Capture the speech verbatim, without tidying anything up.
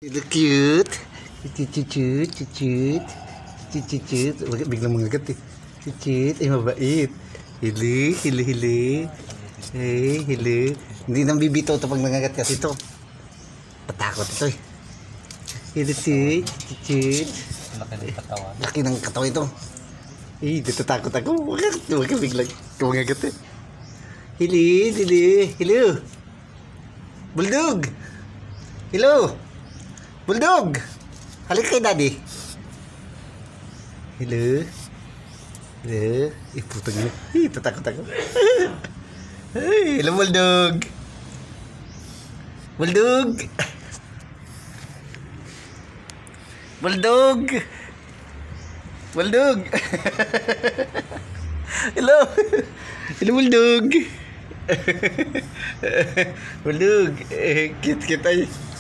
Look cute. Cucut, cucut, cucut, cucut. Wag biglang mangagat eh. Cucut, ay mabait. Hili, hili, hili. Hey, hili. Hindi nang bibito ito pag nangagat kasi ito. Patakot ito eh. Hili, cucut, cucut. Laki ng katawan. Laki ng katawan ito. Eh, dito takot ako. Wag ka biglang kumangagat eh. Hili, hili, hili. Bulldog. Hello. Bulldog. Halika kay daddy. Hello. Hello. Eh, putang ina. Eh, tatakot ako. Hey, hello Bulldog. Bulldog. Bulldog. Bulldog. Hello. Hello Bulldog. Bulldog. Eh, cute-cute ay.